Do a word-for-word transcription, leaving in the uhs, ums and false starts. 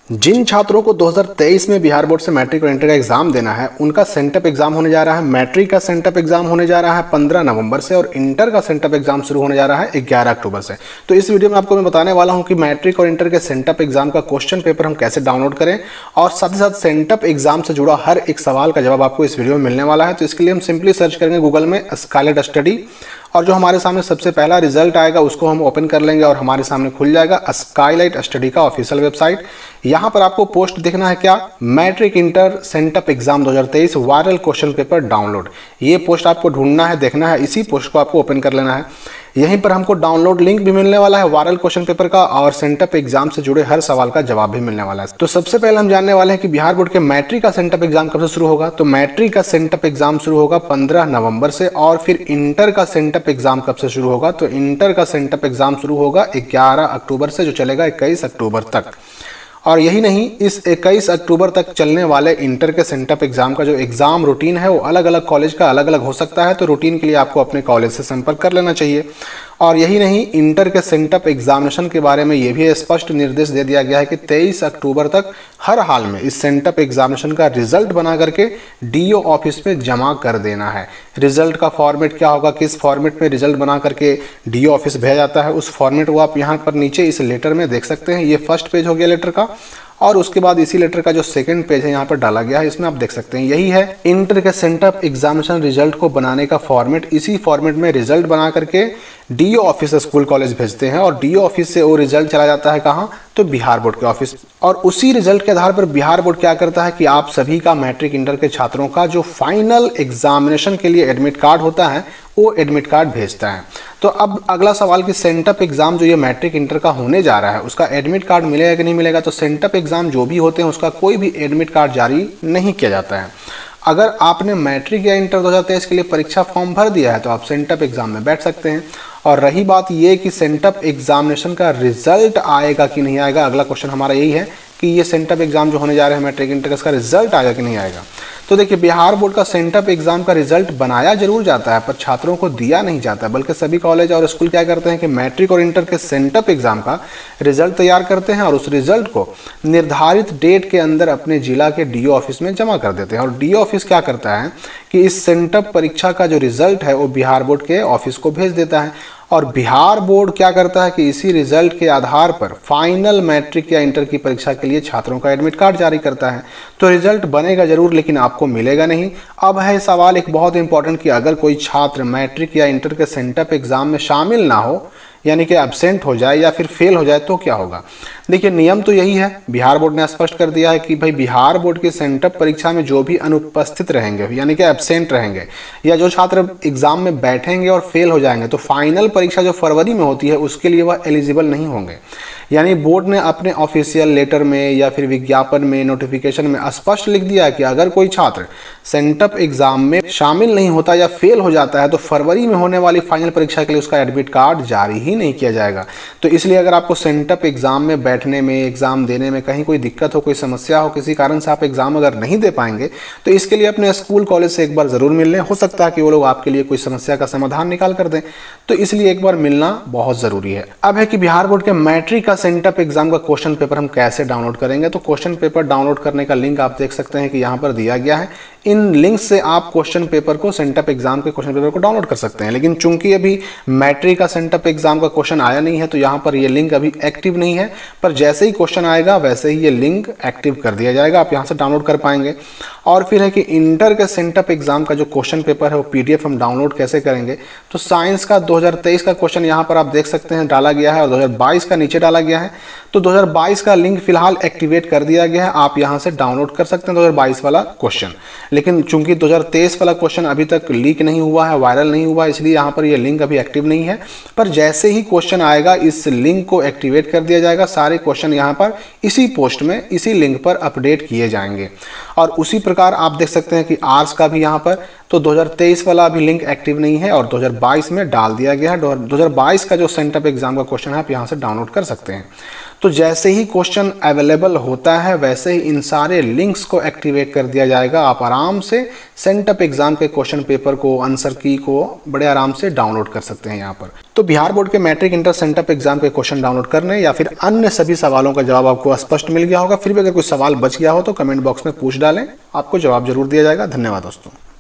जिन छात्रों को दो हज़ार तेईस में बिहार बोर्ड से मैट्रिक और इंटर का एग्जाम देना है, उनका सेंटअप एग्जाम होने जा रहा है। मैट्रिक का सेंटअप एग्जाम होने जा रहा है पंद्रह नवंबर से और इंटर का सेंटअप एग्जाम शुरू होने जा रहा है ग्यारह अक्टूबर से। तो इस वीडियो में आपको मैं बताने वाला हूं कि मैट्रिक और इंटर के सेंटअप एग्जाम का क्वेश्चन पेपर हम कैसे डाउनलोड करें और साथ ही साथ सेंटअप एग्जाम से जुड़ा हर एक सवाल का जवाब आपको इस वीडियो में मिलने वाला है। तो इसके लिए हम सिंपली सर्च करेंगे गूगल में स्काईलाइट स्टडी और जो हमारे सामने सबसे पहला रिजल्ट आएगा उसको हम ओपन कर लेंगे और हमारे सामने खुल जाएगा स्काईलाइट स्टडी का ऑफिशियल वेबसाइट। यहाँ पर आपको पोस्ट देखना है क्या, मैट्रिक इंटर सेंटअप एग्जाम दो हज़ार तेईस वायरल क्वेश्चन पेपर डाउनलोड। ये पोस्ट आपको ढूंढना है, देखना है, इसी पोस्ट को आपको ओपन कर लेना है। यहीं पर हमको डाउनलोड लिंक भी मिलने वाला है वायरल क्वेश्चन पेपर का और सेंटअप एग्जाम से जुड़े हर सवाल का जवाब भी मिलने वाला है। तो सबसे पहले हम जानने वाले हैं कि बिहार बोर्ड के मैट्रिक का सेंटअप एग्जाम कब से शुरू होगा। तो मैट्रिक का सेंटअप एग्जाम शुरू होगा पंद्रह नवंबर से और फिर इंटर का सेंटअप एग्जाम कब से शुरू होगा। तो इंटर का सेंटअप एग्जाम शुरू होगा ग्यारह अक्टूबर से, जो चलेगा इक्कीस अक्टूबर तक। और यही नहीं, इस इक्कीस अक्टूबर तक चलने वाले इंटर के सेंटअप एग्जाम का जो एग्जाम रूटीन है वो अलग अलग कॉलेज का अलग अलग हो सकता है। तो रूटीन के लिए आपको अपने कॉलेज से संपर्क कर लेना चाहिए। और यही नहीं, इंटर के सेंटअप एग्जामिनेशन के बारे में ये भी स्पष्ट निर्देश दे दिया गया है कि तेईस अक्टूबर तक हर हाल में इस सेंटअप एग्जामिनेशन का रिजल्ट बना करके डीओ ऑफिस में जमा कर देना है। रिजल्ट का फॉर्मेट क्या होगा, किस फॉर्मेट में रिजल्ट बना करके डीओ ऑफिस भेजा जाता है, उस फॉर्मेट को आप यहाँ पर नीचे इस लेटर में देख सकते हैं। ये फर्स्ट पेज हो गया लेटर का और उसके बाद इसी लेटर का जो सेकंड पेज है यहाँ पर डाला गया है, इसमें आप देख सकते हैं यही है इंटर के सेंटअप एग्जामिनेशन रिजल्ट को बनाने का फॉर्मेट। इसी फॉर्मेट में रिजल्ट बना करके डीओ ऑफिस स्कूल कॉलेज भेजते हैं और डीओ ऑफिस से वो रिजल्ट चला जाता है कहाँ, तो बिहार बोर्ड के ऑफिस। और उसी रिजल्ट के आधार पर बिहार बोर्ड क्या करता है कि आप सभी का मैट्रिक इंटर के छात्रों का जो फाइनल एग्जामिनेशन के लिए एडमिट कार्ड होता है वो एडमिट कार्ड भेजता है। तो अब अगला सवाल कि सेंटअप एग्जाम जो ये मैट्रिक इंटर का होने जा रहा है उसका एडमिट कार्ड मिलेगा कि नहीं मिलेगा। तो सेंटअप एग्जाम जो भी होते हैं उसका कोई भी एडमिट कार्ड जारी नहीं किया जाता है। अगर आपने मैट्रिक या इंटर दो हज़ार तेईस के लिए परीक्षा फॉर्म भर दिया है तो आप सेंटअप एग्जाम में बैठ सकते हैं। और रही बात ये कि सेंटअप एग्जामिनेशन का रिजल्ट आएगा कि नहीं आएगा, अगला क्वेश्चन हमारा यही है कि ये सेंटअप एग्जाम जो होने जा रहे हैं मैट्रिक इंटर का रिजल्ट आएगा कि नहीं आएगा। तो देखिए, बिहार बोर्ड का सेंटअप एग्जाम का रिजल्ट बनाया जरूर जाता है पर छात्रों को दिया नहीं जाता, बल्कि सभी कॉलेज और स्कूल क्या करते हैं कि मैट्रिक और इंटर के सेंटअप एग्जाम का रिजल्ट तैयार करते हैं और उस रिजल्ट को निर्धारित डेट के अंदर अपने जिला के डीओ ऑफिस में जमा कर देते हैं। और डीओ ऑफिस क्या करता है कि इस सेंटअप परीक्षा का जो रिजल्ट है वो बिहार बोर्ड के ऑफिस को भेज देता है और बिहार बोर्ड क्या करता है कि इसी रिजल्ट के आधार पर फाइनल मैट्रिक या इंटर की परीक्षा के लिए छात्रों का एडमिट कार्ड जारी करता है। तो रिजल्ट बनेगा जरूर लेकिन आपको मिलेगा नहीं। अब है सवाल एक बहुत इंपॉर्टेंट कि अगर कोई छात्र मैट्रिक या इंटर के सेंटअप एग्जाम में शामिल ना हो, यानी कि एब्सेंट हो जाए या फिर फेल हो जाए, तो क्या होगा। देखिए, नियम तो यही है, बिहार बोर्ड ने स्पष्ट कर दिया है कि भाई बिहार बोर्ड की सेंटअप परीक्षा में जो भी अनुपस्थित रहेंगे यानी कि एब्सेंट रहेंगे या जो छात्र एग्जाम में बैठेंगे और फेल हो जाएंगे तो फाइनल परीक्षा जो फरवरी में होती है उसके लिए वह एलिजिबल नहीं होंगे। यानी बोर्ड ने अपने ऑफिशियल लेटर में या फिर विज्ञापन में, नोटिफिकेशन में स्पष्ट लिख दिया है कि अगर कोई छात्र सेंटअप एग्जाम में शामिल नहीं होता या फेल हो जाता है तो फरवरी में होने वाली फाइनल परीक्षा के लिए उसका एडमिट कार्ड जारी ही नहीं किया जाएगा। तो इसलिए अगर आपको सेंटअप एग्जाम में बैठने में, एग्जाम देने में कहीं कोई दिक्कत हो, कोई समस्या हो, किसी कारण से आप एग्जाम अगर नहीं दे पाएंगे तो इसके लिए अपने स्कूल कॉलेज से एक बार जरूर मिल लें। हो सकता है कि वो लोग आपके लिए कोई समस्या का समाधान निकाल कर दें, तो इसलिए एक बार मिलना बहुत जरूरी है। अब है कि बिहार बोर्ड के मैट्रिक का सेंटअप एग्जाम का क्वेश्चन पेपर हम कैसे डाउनलोड करेंगे। तो क्वेश्चन पेपर डाउनलोड करने का लिंक आप देख सकते हैं कि यहाँ पर दिया गया है। इन लिंक से आप क्वेश्चन पेपर को, सेंटअप एग्जाम के क्वेश्चन पेपर को डाउनलोड कर सकते हैं। लेकिन चूंकि अभी मैट्रिक का सेंटअप एग्जाम का क्वेश्चन आया नहीं है तो यहाँ पर ये लिंक अभी एक्टिव नहीं है, पर जैसे ही क्वेश्चन आएगा वैसे ही ये लिंक एक्टिव कर दिया जाएगा, आप यहाँ से डाउनलोड कर पाएंगे। और फिर है कि इंटर के सेंटअप एग्जाम का जो क्वेश्चन पेपर है वो पीडीएफ हम डाउनलोड कैसे करेंगे। तो साइंस का दो हज़ार तेईस का क्वेश्चन यहाँ पर आप देख सकते हैं डाला गया है और दो हज़ार बाईस का नीचे डाला गया है। तो दो हज़ार बाईस का लिंक फिलहाल एक्टिवेट कर दिया गया है, आप यहाँ से डाउनलोड कर सकते हैं दो हज़ार बाईस वाला क्वेश्चन। लेकिन चूंकि दो हज़ार तेईस वाला क्वेश्चन अभी तक लीक नहीं हुआ है, वायरल नहीं हुआ, इसलिए यहाँ पर ये लिंक अभी एक्टिव नहीं है। पर जैसे ही क्वेश्चन आएगा इस लिंक को एक्टिवेट कर दिया जाएगा, सारे क्वेश्चन यहाँ पर इसी पोस्ट में, इसी लिंक पर अपडेट किए जाएंगे। और उसी प्रकार आप देख सकते हैं कि आर्ट्स का भी यहाँ पर तो दो हज़ार तेईस वाला अभी लिंक एक्टिव नहीं है और दो हज़ार बाईस में डाल दिया गया है। दो हज़ार बाईस का जो सेंटअप एग्जाम का क्वेश्चन है आप यहाँ से डाउनलोड कर सकते हैं। तो जैसे ही क्वेश्चन अवेलेबल होता है वैसे ही इन सारे लिंक्स को एक्टिवेट कर दिया जाएगा। आप आराम से सेंटअप एग्जाम के क्वेश्चन पेपर को, आंसर की को बड़े आराम से डाउनलोड कर सकते हैं यहाँ पर। तो बिहार बोर्ड के मैट्रिक इंटर सेंटअप एग्जाम के क्वेश्चन डाउनलोड करने या फिर अन्य सभी सवालों का जवाब आपको स्पष्ट मिल गया होगा। फिर भी अगर कोई सवाल बच गया हो तो कमेंट बॉक्स में पूछ डालें, आपको जवाब जरूर दिया जाएगा। धन्यवाद दोस्तों।